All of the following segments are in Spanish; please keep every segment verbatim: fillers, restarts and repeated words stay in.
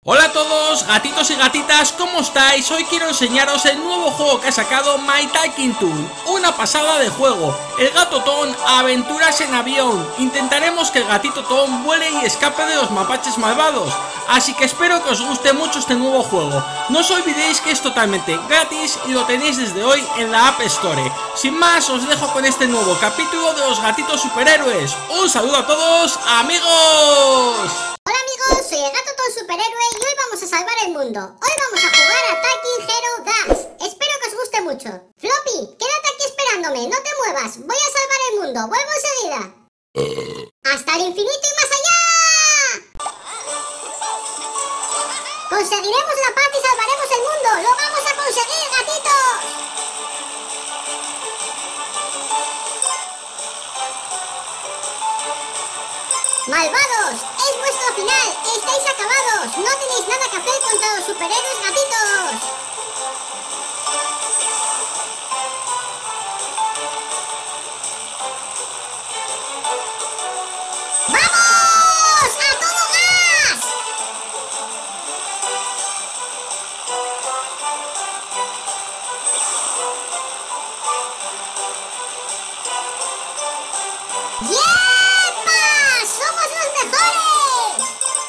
Hola a todos, gatitos y gatitas, ¿cómo estáis? Hoy quiero enseñaros el nuevo juego que ha sacado My Talking Toon. Una pasada de juego. El gato Toon, aventuras en avión. Intentaremos que el gatito Toon vuele y escape de los mapaches malvados. Así que espero que os guste mucho este nuevo juego. No os olvidéis que es totalmente gratis y lo tenéis desde hoy en la App Store. Sin más, os dejo con este nuevo capítulo de los gatitos superhéroes. Un saludo a todos, amigos. Hola amigos, soy el gato Toon superhéroe y hoy vamos a salvar el mundo. Hoy vamos a jugar a Talking Hero Dash. Espero que os guste mucho. Floppy, quédate aquí esperándome, no te muevas. Voy a salvar el mundo, vuelvo enseguida. ¡Hasta el infinito y más allá! Conseguiremos la paz y salvaremos el mundo. ¡Lo vamos a conseguir, gatitos! ¡Malvados! ¡Es vuestro final! ¡Estáis acabados! ¡No tenéis nada que hacer contra los superhéroes gatitos! ¡Vamos! ¡A todo gas! ¡Yepa! ¡Somos los mejores!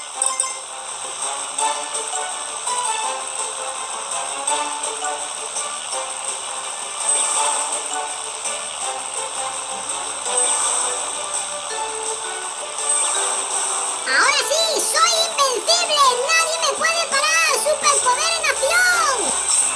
¡Ahora sí! ¡Soy invencible! ¡Nadie me puede parar! ¡Superpoder en acción!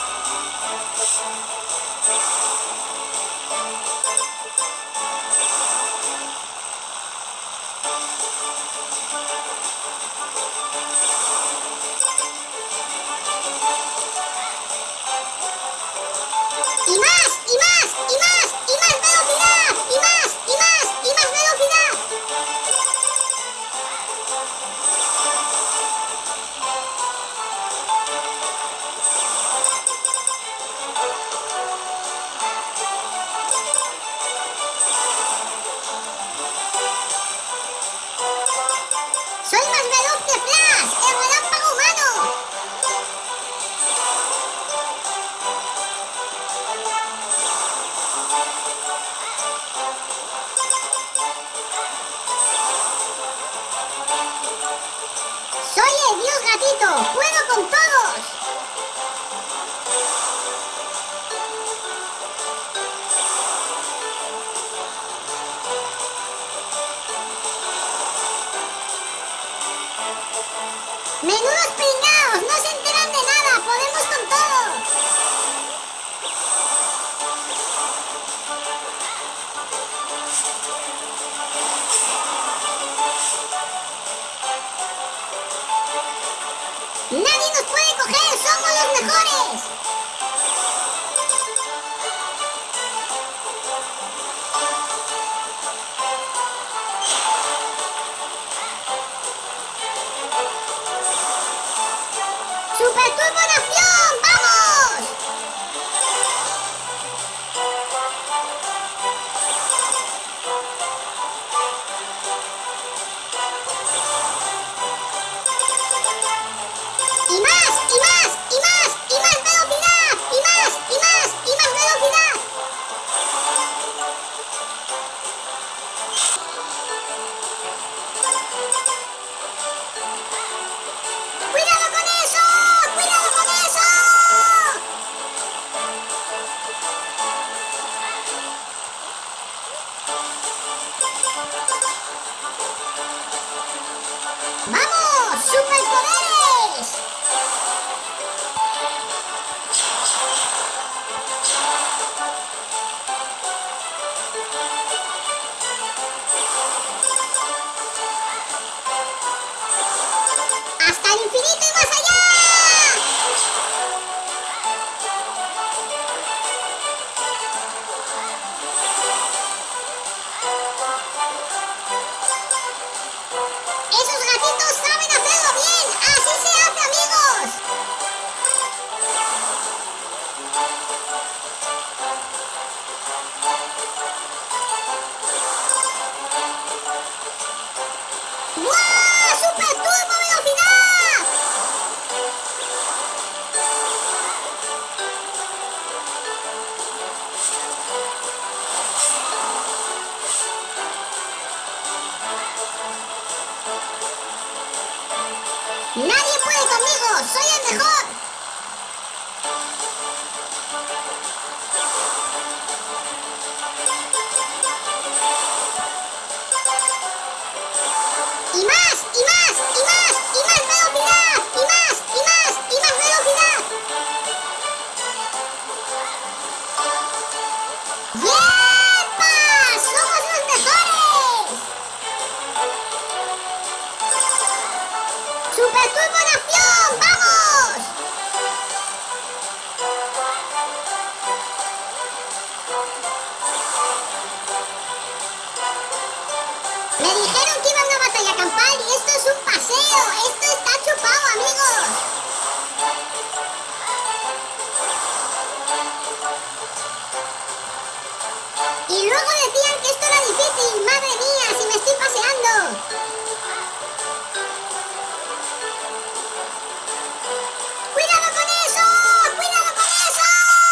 ¡Y más! ¡Y más! ¡Y más! ¡Y más velocidad! ¡Y más! ¡Y más! ¡Y más velocidad! ¡Soy más veloz que Flash! ¡El relámpago humano! ¡Soy el dios gatito! ¡Puedo con todos! ¡Menudos pringaos! ¡No se enteran de nada! ¡Podemos con todo! ¡Nadie nos puede coger! ¡Somos los mejores! ¡Super Turbo en acción! ¡Vamos! ¡Y más! ¡Y más! ¡Y más! ¡Y más velocidad! ¡Y más! ¡Y más! ¡Y más velocidad! ¡Cuidado con eso! ¡Cuidado con eso! ¡Vamos! ¡Superpoderes! ¡Soy el mejor! ¡Y más! ¡Y más! ¡Y más! ¡Y más velocidad! ¡Y más! ¡Y más! ¡Y más velocidad! ¡Yepa! ¡Somos los mejores! ¡Super Turbo Nación! ¡Vamos! Me dijeron que iba a una batalla campal y esto es un paseo. Esto está chupado, amigos. Y luego decían que esto era difícil. Madre mía, si me estoy paseando. ¡Cuidado con eso! ¡Cuidado con eso!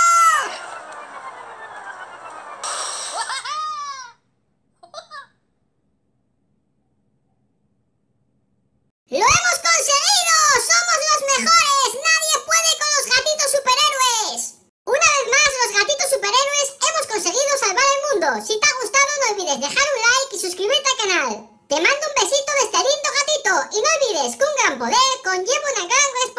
¡Lo hemos conseguido! ¡Somos los mejores! ¡Nadie puede con los gatitos superhéroes! Una vez más, los gatitos superhéroes hemos conseguido salvar el mundo. Si te ha gustado, no olvides dejar un like y suscribirte al canal. Te mando un besito de este lindo gatito y no olvides que un gran poder conlleva una gran responsabilidad.